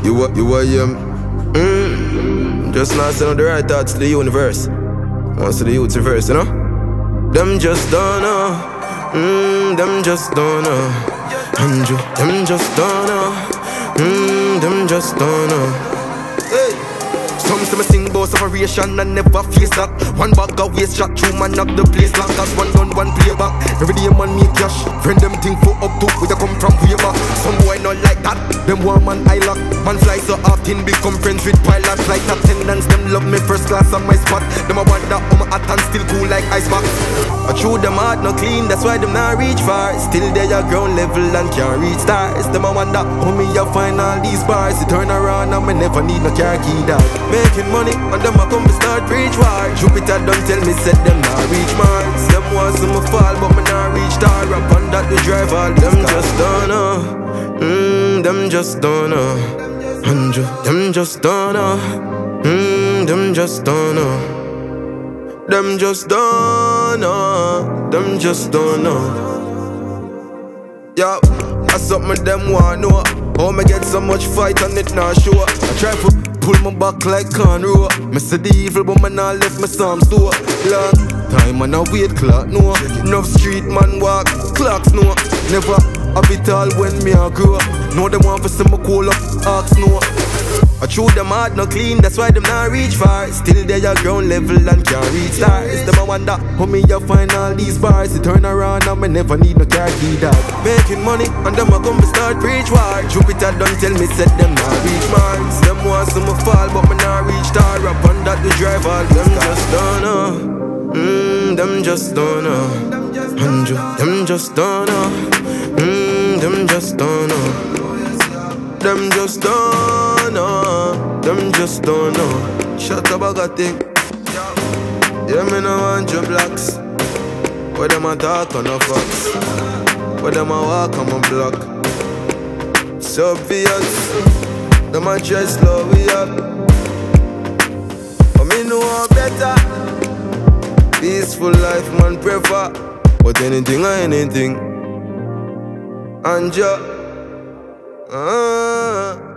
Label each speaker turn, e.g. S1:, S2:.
S1: Just not send the right thoughts to the universe. Once to the youth's reverse, you know? Them just don't know. Them just don't know. Andrew, them just don't know. Them just don't know. Hey. Some say me sing about separation and never face that. One bag of waste shot through man knock the place lock. Cause one done, one play back. Every day man make cash. Friend them think for up to where you come from way back. Some boy not like that. Them one man I lock. Man fly so often become friends with pilots. Like attendants, them love me first class on my spot. Them a wonder how my hot and still cool like ice box. I true them heart not clean, that's why them not reach far. Still they are ground level and can't reach stars. Them a wonder how me a find all these bars. You turn around and me never need no car key dog. Making money and them a come to start preach war. Jupiter don't tell me said them not reach Mars. Them want some me fall but me not reach star. Up on that the drive all them just don't know. Them just don't know. Andrew, them just don't know. Them just don't know. Them just don't know. Them just don't know. Yeah, that's something them want know. How me get so much fight and it not show. I try to pull my back like cornrow. Me see the evil but me not left my psalms door. Long time and I wait clock no. Enough street man walk, clocks no. Never have it all when me a grow. Know them want for some me call up, ask no. I true them hard not clean, that's why them not reach far. Still they are ground level and can't reach stars. Them a wonder how me a find all these bars. You turn around and me never need no car key dog. Making money and them a come to start preach war. Jupiter don't tell me said them not reach Mars. Them want some me fall but me not reach star. Up on that the drive all them just don't know. Them just don't know. Andrew, them just don't know. Them just don't know. Them just don't know. Them just don't know. Shut up, I got thing. Yeah, me no want your blocks. Where them a talk on a fox. Where them a walk on my block. It's obvious. Them a try slow we up. But me know better. Peaceful life man prefer. But anything or anything. And ya